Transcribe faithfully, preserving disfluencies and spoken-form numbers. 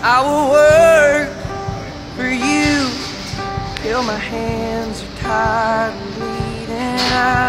I will work for you till my hands are tired of bleeding out.